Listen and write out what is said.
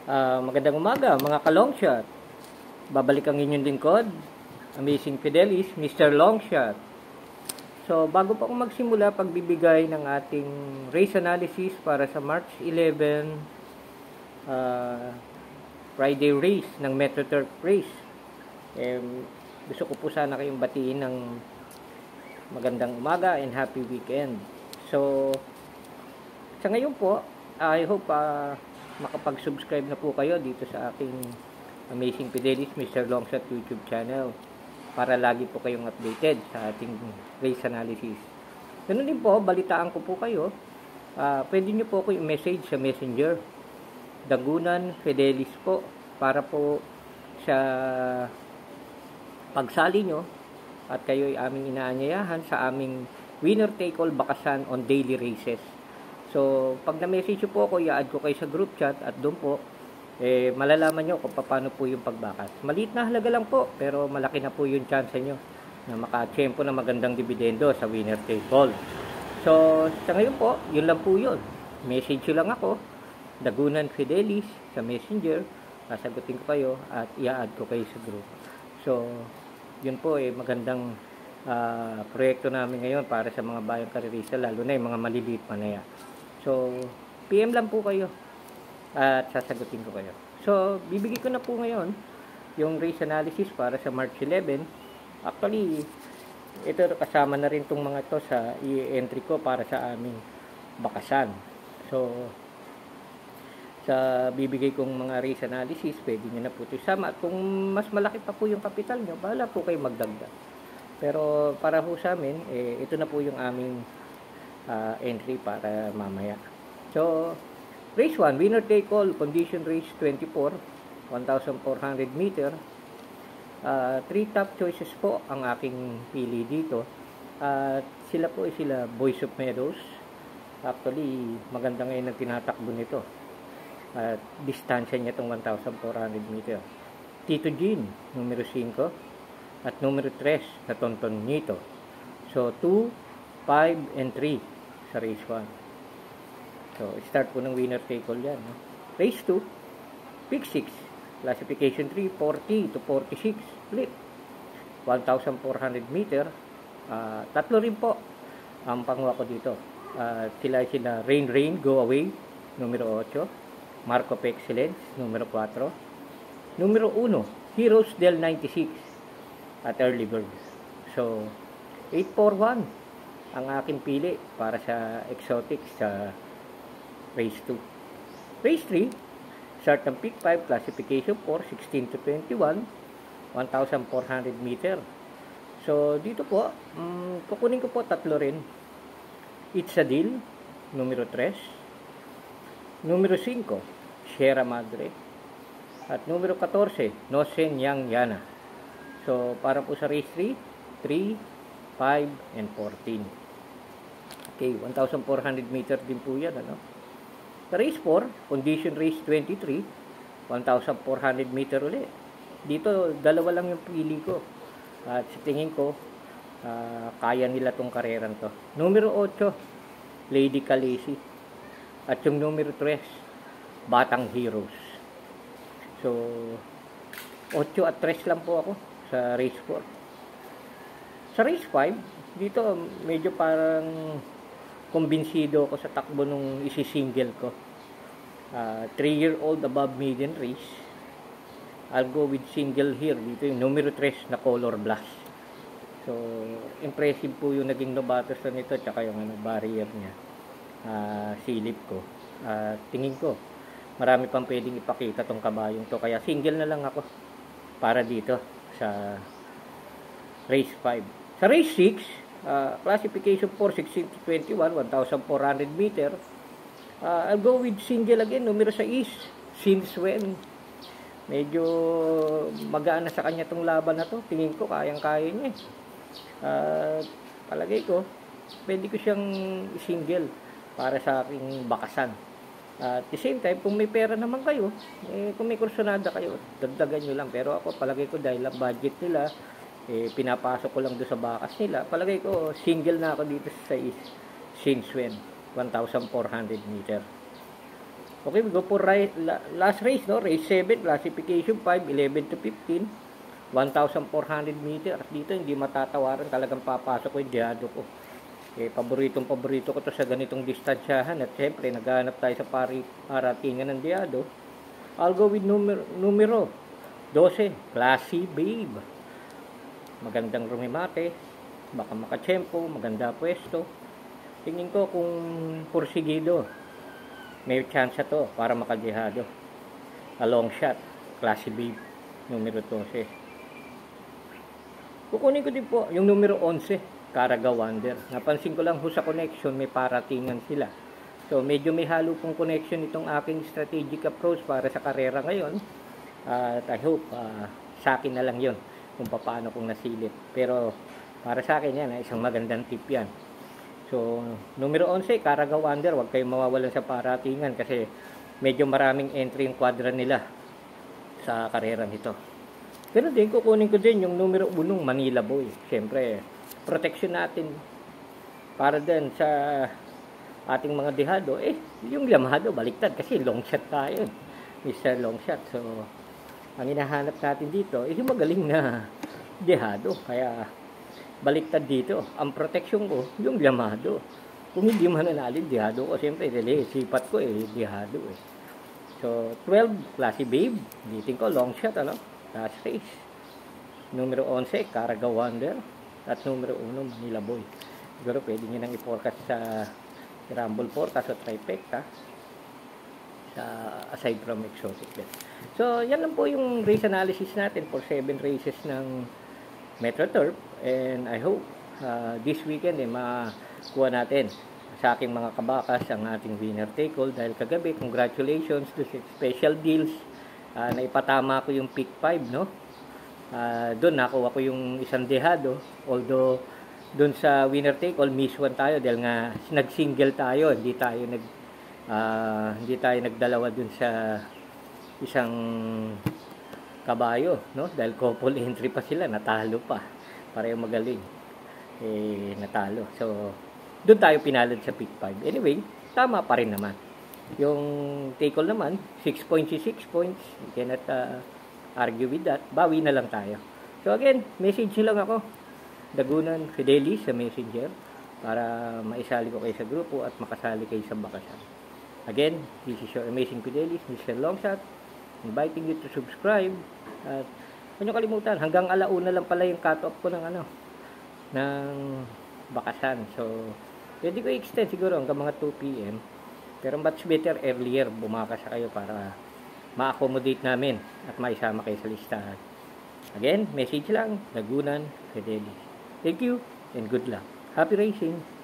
Magandang umaga mga ka-longshot. Babalik ang inyong lingkod, Amazing Fidelis, Mr. Longshot. So, bago pa akong magsimula pagbibigay ng ating race analysis para sa March 11 Friday race ng Metro Turf Race, gusto ko po sana kayong batiin ng magandang umaga and happy weekend. So, sa ngayon po, I hope makapag-subscribe na po kayo dito sa aking Amazing Fidelis, Mr. Longshot YouTube channel para lagi po kayong updated sa ating race analysis. Ganun din po, balitaan ko po kayo. Pwede nyo po ako i-message sa Messenger. Dagunan Fidelis po para po sa pagsali nyo at kayo ay aming inaanyayahan sa aming winner take all bakasan on daily races. So, pag na-message po ako, i-add ko kayo sa group chat at doon po, malalaman nyo kung paano po yung pagbakas. Maliit na halaga lang po, pero malaki na po yung chance nyo na makatsyempo na magandang dividendo sa winner take all. So, sa ngayon po, yun lang po yun. Message lang ako, Dagunan Fidelis sa Messenger, sasagutin ko kayo at i-add ko kayo sa group. So, yun po magandang proyekto namin ngayon para sa mga bayang karirista, lalo na yung mga maliliit manaya. So, PM lang po kayo at sasagutin ko kayo. So, bibigay ko na po ngayon yung race analysis para sa March 11. Actually, ito kasama na rin itong mga to sa i-entry ko para sa aming bakasan. So, sa bibigay kong mga race analysis, pwede nyo na po ito isama. At kung mas malaki pa po yung kapital nyo, bahala po kayo magdagdag. Pero para po sa amin, ito na po yung aming entry para mamaya. So, race 1, winner take all, condition race 24, 1,400 meter. 3 top choices po ang aking pili dito. Sila po sila Boys of Meadows. Actually, maganda ngayon ang tinatakbo nito. Distansya niya itong 1,400 meter. Tito Jean, numero 5. At numero 3 na Tonton Nito. So, 2, 5, and 3 sa race 1. So, start po ng winner take all yan. No? Race 2, pick 6. Classification 3, 40 to 46. Split. 1,400 meter. Tatlo rin po ang panguha ko dito. Sila Rain, Go Away, numero 8. Mark of Excellence, numero 4. Numero 1, Heroes del 96 at Early Bird. So, 841 ang aking pili para sa exotic sa race 2. Race 3, start ng pick 5, classification 4, 16 to 21, 1,400 meter. So, dito po, kukunin ko po tatlo rin. It's a Deal, numero 3. Numero 5, Sierra Madre. At numero 14, No Sen Yang Yana. So, para po sa race 3, 3, 5, and 14. Okay, 1,400 meter din po yan, ano? Sa race 4, condition race 23, 1,400 meter ulit. Dito, dalawa lang yung pili ko. At sa tingin ko, kaya nila tong kareran to. Numero 8, Lady Khaleesi. At yung numero 3, Batang Heroes. So, 8 at 3 lang po ako sa race 4. Sa race 5, dito medyo parang kumbinsido ako sa takbo nung isi-single ko. 3-year-old above maiden race. I'll go with single here. Dito yung numero 3 na Color Blast. So, impressive po yung naging novatos na nito tsaka yung barrier niya. Silip ko. Tingin ko, marami pang pwedeng ipakita tong kabayong to. Kaya single na lang ako para dito sa race 5. Sa race 6, classification 4, 16 to 21, 1,400 meter. I'll go with single again, numero 6, Sinswen. Medyo magaan na sa kanya tong laban na to. Tingin ko, kayang-kaya niya. Palagay ko, pwede ko siyang single para sa aking bakasan. At the same time, kung may pera naman kayo, kung may kursonada kayo, dagdagan nyo lang. Pero ako, palagay ko dahil ang budget nila, pinapasok ko lang doon sa bakas nila. Palagay ko, single na ako dito sa Sinswen, 1,400 meter. Okay, we go for last race, no? Race 7, classification 5, 11 to 15, 1,400 meter. Dito, hindi matatawaran. Talagang papasok ko yung Diado ko. Paborito ko to sa ganitong distansyahan. At syempre, naghahanap tayo sa paratingan ng Diado. I'll go with numero 12, Classy Babe. Magandang rumimate, baka makachempo, maganda pwesto. Tingin ko kung porsigido, may chance to para makadihado. A long shot, Classy Babe, numero 12. Kukunin ko din po yung numero 11, Caraga Wonder. Napansin ko lang ho sa connection, may paratingan sila. So, medyo may halo pong connection itong aking strategic approach para sa karera ngayon. At I hope sa akin na lang yon kung paano kong nasilip. Pero para sa akin yan, isang magandang tip yan. So, numero 11, Caraga Wonder. Huwag kayong mawawalan sa paratingan kasi medyo maraming entry yung quadra nila sa karera nito. Pero din, kukunin ko din yung numero 1, Manila Boy. Siyempre, protection natin para din sa ating mga dihado. Yung Yamaha baliktad kasi long shot tayo. Mr. Long Shot. So, ang hinahanap natin dito yung magaling na dihado. Kaya, baliktad dito. Ang protection ko, yung Yamaha. Kung hindi mananalin, dihado ko. Siyempre, sipat ko dihado So, 12, Classy Babe. Bitin ko, long shot, last race. Numero 11, Caraga Wonder. At numero 1, Manila Boy. Siguro pwede nyo nang i-forecast sa Rumble Forecast o Trifecta. Aside from exotic bet. So, yan lang po yung race analysis natin for 7 races ng Metro Turf. And I hope this weekend makuha natin sa aking mga kabakas ang ating winner take all. Dahil kagabi, congratulations to special deals. Naipatama ko yung pick 5, no? Doon nakuha ko yung isang dehado. Although, doon sa winner take all, miss 1 tayo dahil nga nag-single tayo. Hindi tayo nagdalawa dun sa isang kabayo, no? Dahil couple entry pa sila, natalo pa. Pareho magaling. Natalo. So, doon tayo pinalad sa pick 5. Anyway, tama pa rin naman. Yung take all naman, 6 points is 6 points. You cannot argue with that. Bawi na lang tayo. So again, message lang ako. Dagunan Fidelis sa Messenger para maisali ko kayo sa grupo at makasali kayo sa bakasan. Again, this is your amazing Fidelis, Mr. Longshot, inviting you to subscribe. At huwag nyo kalimutan, hanggang alauna lang pala yung cut-off ko ng bakasan. So, pwede ko i-extend siguro hanggang mga 2 p.m. Pero much better earlier bumakas kayo para ma-accommodate namin at maisama kayo sa listahan. Again, message lang, Dagunan Fidelis. Thank you and good luck. Happy racing!